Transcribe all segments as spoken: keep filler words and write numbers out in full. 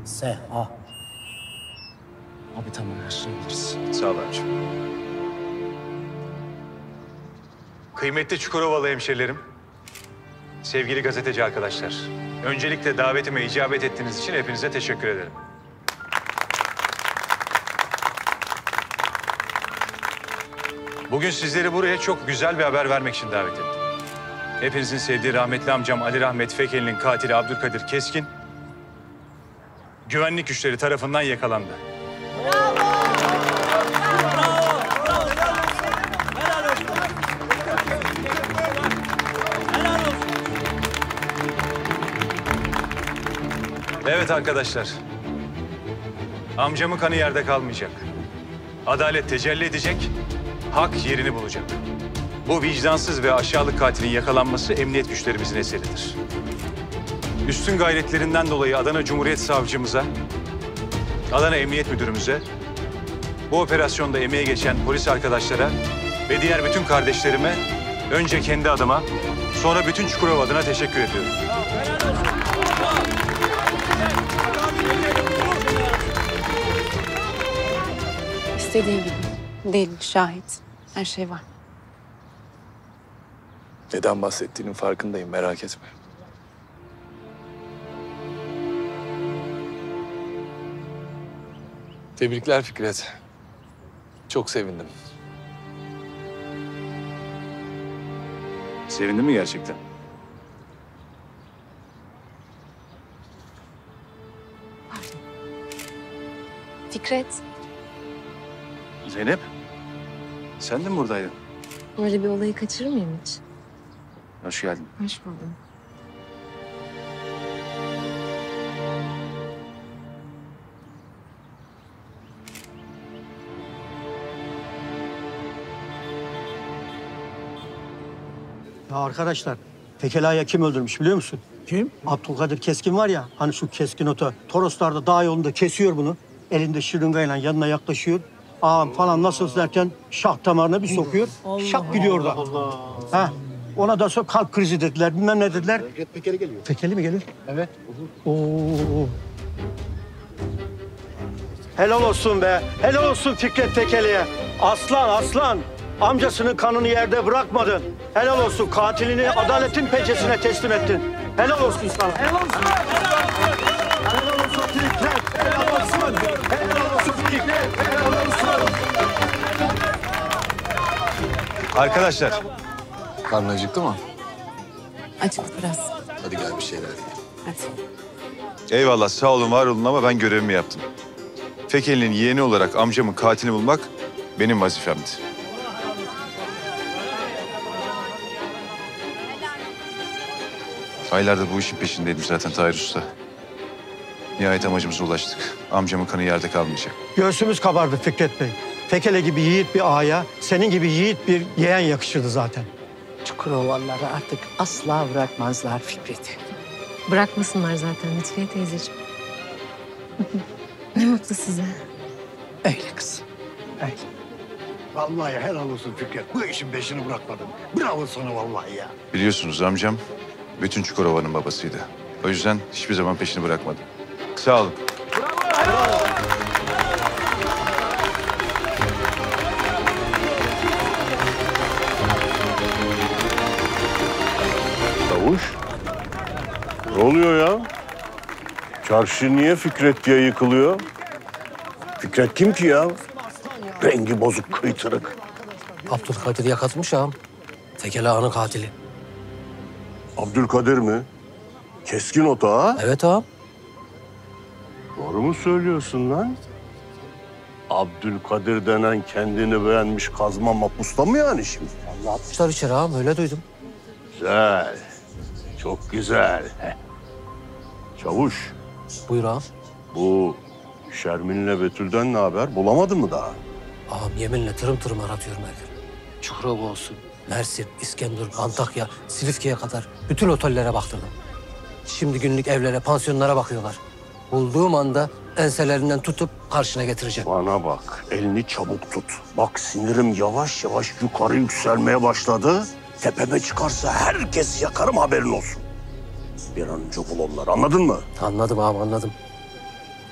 Seha. Abi tamam, her şeyi biliriz. Sağ ol abiciğim. Kıymetli Çukurovalı hemşerilerim, sevgili gazeteci arkadaşlar. Öncelikle davetime icabet ettiğiniz için hepinize teşekkür ederim. Bugün sizleri buraya çok güzel bir haber vermek için davet ettim. Hepinizin sevdiği rahmetli amcam Ali Rahmet Fekeli'nin katili Abdülkadir Keskin, güvenlik güçleri tarafından yakalandı. Evet arkadaşlar, amcamın kanı yerde kalmayacak. Adalet tecelli edecek, hak yerini bulacak. Bu vicdansız ve aşağılık katilin yakalanması emniyet güçlerimizin eseridir. Üstün gayretlerinden dolayı Adana Cumhuriyet Savcımıza, Adana Emniyet Müdürümüze, bu operasyonda emeğe geçen polis arkadaşlara ve diğer bütün kardeşlerime önce kendi adıma, sonra bütün Çukurova adına teşekkür ediyorum. İstediğin gibi. Delil, şahit. Her şey var. Neden bahsettiğinin farkındayım, merak etme. Tebrikler Fikret. Çok sevindim. Sevindin mi gerçekten? Fikret, Zeynep, sen de mi buradaydın? böyle bir olayı kaçırır mıyım hiç? Hoş geldin. Hoş buldum. Ya arkadaşlar, Fekela'ya kim öldürmüş biliyor musun? Kim? Abdülkadir Keskin var ya, hani şu keskin oto. Toroslar'da dağ yolunda kesiyor bunu. Elinde şırıngayla yanına yaklaşıyor. Ağam falan nasıl derken şah damarına bir sokuyor. Şak gidiyor orada. Ha, ona da sonra kalp krizi dediler, bilmem ne dediler. Fekeli geliyor. Fekeli mi geliyor? Evet. Oo. Helal olsun be. Helal olsun Fikret Fekeli'ye. Aslan aslan. Amcasının kanını yerde bırakmadın. Helal olsun. Katilini adaletin pençesine teslim ettin. Helal olsun sana. Helal olsun. Helal olsun Fikret. Helal olsun. Helal olsun Fikret. Helal olsun. Arkadaşlar, Karnın acıktı mı? Acıktı biraz. Hadi gel bir şeyler yiyelim. Hadi. eyvallah sağ olun var olun ama ben görevimi yaptım. Fekeli'nin yeğeni olarak amcamın katilini bulmak benim vazifemdi. Aylardır bu işin peşindeydim zaten Tahir Usta. Nihayet amacımıza ulaştık. Amcamın kanı yerde kalmayacak. Göğsümüz kabardı Fikret Bey. Fekele gibi yiğit bir ağaya, senin gibi yiğit bir yeğen yakışırdı zaten. Çukurovalıları artık asla bırakmazlar Fikret'i. Bırakmasınlar zaten Lütfiye teyzeciğim. Ne mutlu size. Öyle kızım, öyle. Vallahi helal olsun Fikret. Bu işin peşini bırakmadın. Bravo sana vallahi ya. Biliyorsunuz amcam bütün Çukurova'nın babasıydı. O yüzden hiçbir zaman peşini bırakmadım. Sağ olun. Çavuş, ne oluyor ya? Çarşı niye Fikret diye yıkılıyor? Fikret kim ki ya? Rengi bozuk, kıytırık. Abdülkadir yakatmış ağam. Fekeli ağanın katili. Abdülkadir mi? Keskin ota ha? Evet ağam. Doğru mu söylüyorsun lan? Abdülkadir denen kendini beğenmiş kazma mapusta mı yani şimdi? Allah atmışlar içeri ağam, öyle duydum. Güzel, çok güzel. Çavuş, Buyur ağam. bu Şermin'le Betül'den ne haber? Bulamadın mı daha? Ağam yeminle tırım tırım aratıyorum her gün. Çukurova olsun, Mersin, İskenderun, Antakya, Silifke'ye kadar bütün otellere baktırdım. Şimdi günlük evlere, pansiyonlara bakıyorlar. Bulduğum anda enselerinden tutup karşına getireceğim. Bana bak, elini çabuk tut. Bak sinirim yavaş yavaş yukarı yükselmeye başladı. Tepeme çıkarsa herkes yakarım, haberin olsun. Bir an önce bul onları, anladın mı? Anladım ağam, anladım.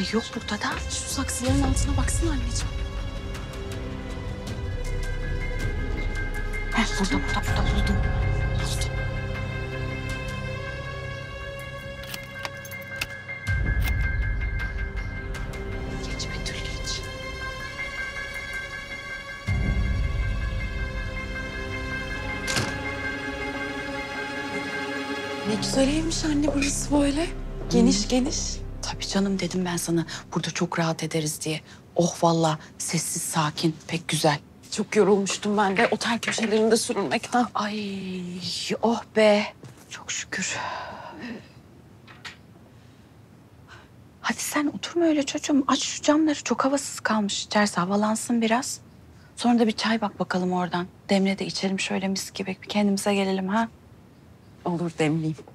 Ay yok burada da. Şu saksıların altına baksana anneciğim. Heh, burada, burada, burada buldum. Buldum. Geç Betül, geç. Ne güzel evmiş anne burası böyle. Geniş geniş. Tabii canım dedim ben sana burada çok rahat ederiz diye. Oh vallahi sessiz sakin pek güzel. Çok yorulmuştum ben de otel köşelerinde sürünmekten. Ay oh be çok şükür. Hadi sen oturma öyle çocuğum. Aç şu camları çok havasız kalmış. İçerisi havalansın biraz. Sonra da bir çay bak bakalım oradan. Demle de içelim şöyle mis gibi. Bir kendimize gelelim ha. Olur demleyeyim.